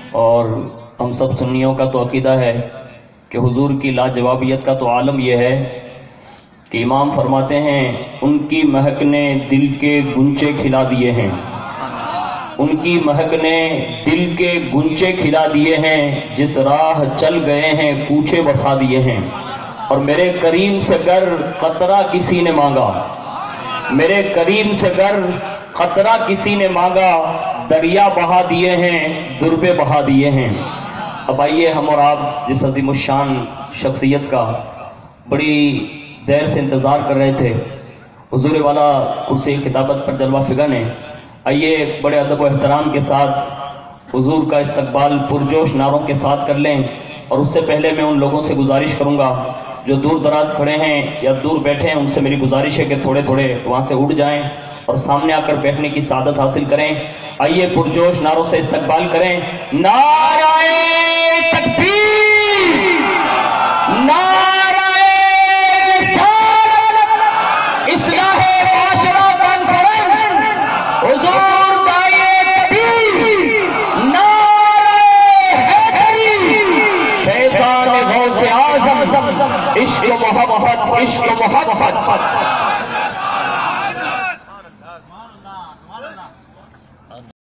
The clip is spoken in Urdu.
اور ہم سب سنیوں کا تو عقیدہ ہے کہ حضور کی لاجوابیت کا تو عالم یہ ہے کہ امام فرماتے ہیں ان کی مہک نے دل کے گنچے کھلا دیے ہیں، ان کی مہک نے دل کے گنچے کھلا دیے ہیں، جس راہ چل گئے ہیں کوچے بسا دیے ہیں۔ اور میرے کریم سے گر قطرہ کسی نے مانگا، میرے کریم سے گر قطرہ کسی نے مانگا، دریا بہا دیے ہیں، دربے بہا دیے ہیں۔ اب آئیے ہم اور آپ جس عظیم الشان شخصیت کا بڑی دیر سے انتظار کر رہے تھے، حضور والا کرسی خطابت پر جلوہ فگن نے، آئیے بڑے ادب و احترام کے ساتھ حضور کا استقبال پرجوش نعروں کے ساتھ کر لیں۔ اور اس سے پہلے میں ان لوگوں سے گزارش کروں گا جو دور دراز کھڑے ہیں یا دور بیٹھے ہیں، ان سے میری گزارش ہے کہ تھوڑے تھوڑے وہاں سے اٹھ جائیں اور سامنے آ کر بیٹھنے کی سعادت حاصل کریں۔ آئیے پرجوش نعروں سے استقبال کریں۔ نعرہ تکبیر، نعرہ رسالت، اصلاح معاشرہ کانفرنس، حضور داعیے کبیر، نعرہ حیدری، فیضان غوث اعظم، عشق و محبت، عشق و محبت۔